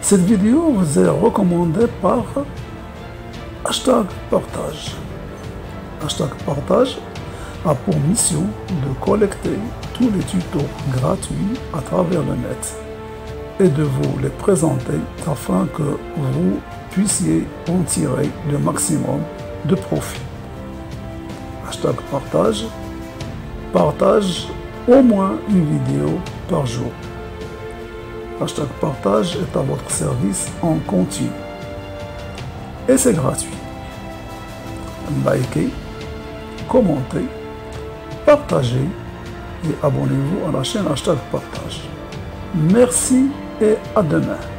Cette vidéo vous est recommandée par Hashtag Partage. Hashtag Partage a pour mission de collecter tous les tutos gratuits à travers le net et de vous les présenter afin que vous puissiez en tirer le maximum de profit. Hashtag Partage partage au moins une vidéo par jour. Hashtag Partage est à votre service en continu. Et c'est gratuit. Likez, commentez, partagez et abonnez-vous à la chaîne Hashtag Partage. Merci et à demain.